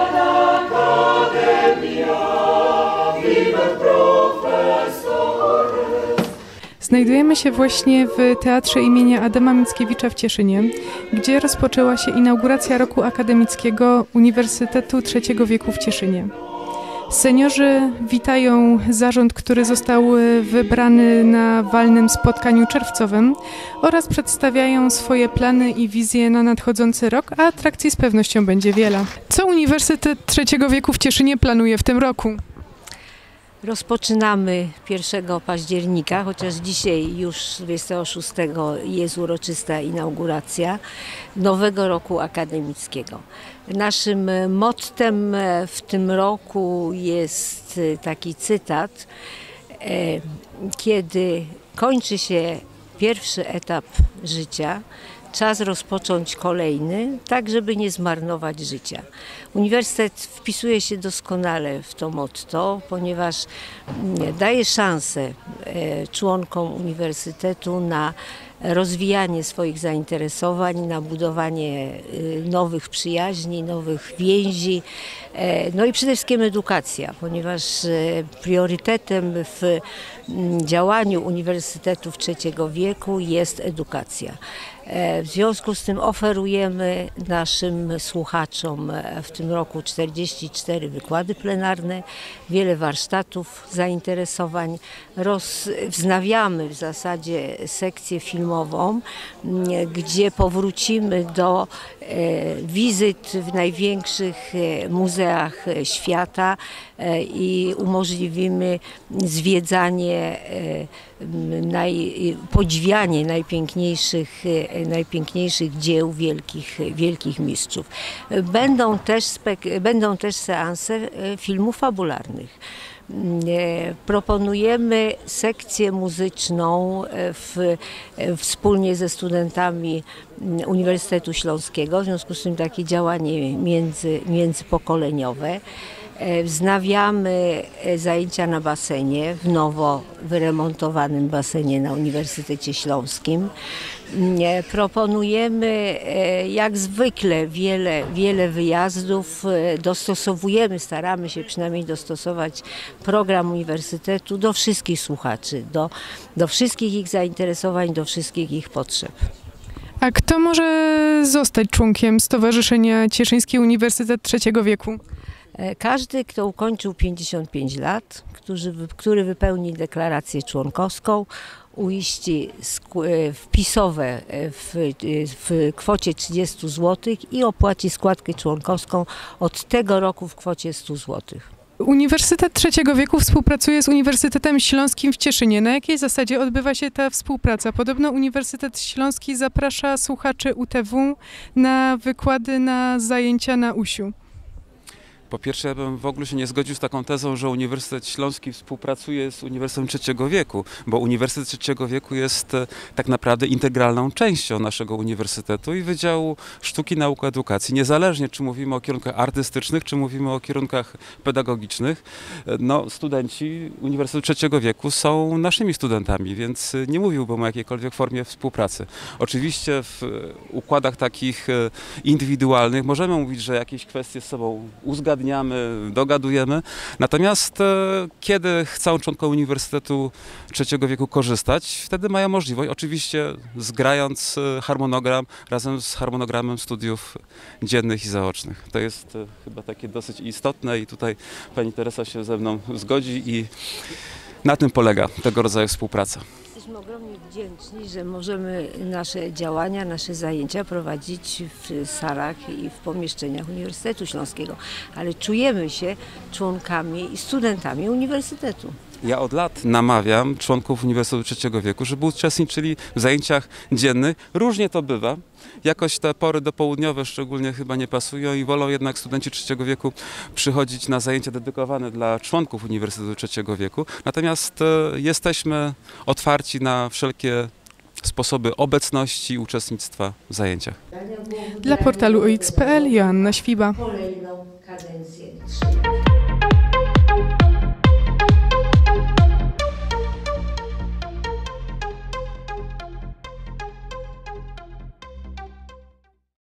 Znajdujemy się właśnie w Teatrze imienia Adama Mickiewicza w Cieszynie, gdzie rozpoczęła się inauguracja roku akademickiego Uniwersytetu III wieku w Cieszynie. Seniorzy witają zarząd, który został wybrany na walnym spotkaniu czerwcowym oraz przedstawiają swoje plany i wizje na nadchodzący rok, a atrakcji z pewnością będzie wiele. Co Uniwersytet III wieku w Cieszynie planuje w tym roku? Rozpoczynamy 1 października, chociaż dzisiaj już 26 jest uroczysta inauguracja nowego roku akademickiego. Naszym mottem w tym roku jest taki cytat: kiedy kończy się pierwszy etap życia, czas rozpocząć kolejny, tak żeby nie zmarnować życia. Uniwersytet wpisuje się doskonale w to motto, ponieważ daje szansę członkom uniwersytetu na rozwijanie swoich zainteresowań, na budowanie nowych przyjaźni, nowych więzi, no i przede wszystkim edukacja, ponieważ priorytetem w działaniu uniwersytetów III wieku jest edukacja. W związku z tym oferujemy naszym słuchaczom w tym roku 44 wykłady plenarne, wiele warsztatów, zainteresowań. Wznawiamy w zasadzie sekcję filmową, gdzie powrócimy do wizyt w największych muzeach świata i umożliwimy zwiedzanie, podziwianie najpiękniejszych dzieł wielkich mistrzów. Będą też seanse filmów fabularnych. Proponujemy sekcję muzyczną wspólnie ze studentami Uniwersytetu Śląskiego, w związku z tym takie działanie międzypokoleniowe. Wznawiamy zajęcia na basenie, w nowo wyremontowanym basenie na Uniwersytecie Śląskim. Proponujemy jak zwykle wiele wyjazdów, staramy się przynajmniej dostosować program uniwersytetu do wszystkich słuchaczy, do wszystkich ich zainteresowań, do wszystkich ich potrzeb. A kto może zostać członkiem Stowarzyszenia Cieszyński Uniwersytet III wieku? Każdy, kto ukończył 55 lat, który wypełni deklarację członkowską, uiści wpisowe w kwocie 30 zł i opłaci składkę członkowską od tego roku w kwocie 100 zł. Uniwersytet III wieku współpracuje z Uniwersytetem Śląskim w Cieszynie. Na jakiej zasadzie odbywa się ta współpraca? Podobno Uniwersytet Śląski zaprasza słuchaczy UTW na wykłady, na zajęcia na UŚ-u. Po pierwsze, ja bym w ogóle się nie zgodził z taką tezą, że Uniwersytet Śląski współpracuje z Uniwersytetem III wieku, bo Uniwersytet III wieku jest tak naprawdę integralną częścią naszego uniwersytetu i Wydziału Sztuki, Nauk, Edukacji. Niezależnie, czy mówimy o kierunkach artystycznych, czy mówimy o kierunkach pedagogicznych, no, studenci Uniwersytetu III wieku są naszymi studentami, więc nie mówiłbym o jakiejkolwiek formie współpracy. Oczywiście w układach takich indywidualnych możemy mówić, że jakieś kwestie z sobą uzgadniamy, dogadujemy. Natomiast kiedy chcą członkowie Uniwersytetu III wieku korzystać, wtedy mają możliwość, oczywiście zgrając harmonogram razem z harmonogramem studiów dziennych i zaocznych. To jest chyba takie dosyć istotne i tutaj pani Teresa się ze mną zgodzi i na tym polega tego rodzaju współpraca. Jesteśmy ogromnie wdzięczni, że możemy nasze działania, nasze zajęcia prowadzić w salach i w pomieszczeniach Uniwersytetu Śląskiego, ale czujemy się członkami i studentami Uniwersytetu. Ja od lat namawiam członków Uniwersytetu III wieku, żeby uczestniczyli w zajęciach dziennych. Różnie to bywa. Jakoś te pory dopołudniowe szczególnie chyba nie pasują i wolą jednak studenci III wieku przychodzić na zajęcia dedykowane dla członków Uniwersytetu III wieku. Natomiast jesteśmy otwarci na wszelkie sposoby obecności i uczestnictwa w zajęciach. Dla portalu OX.pl Joanna Świba. Kolejną kadencję.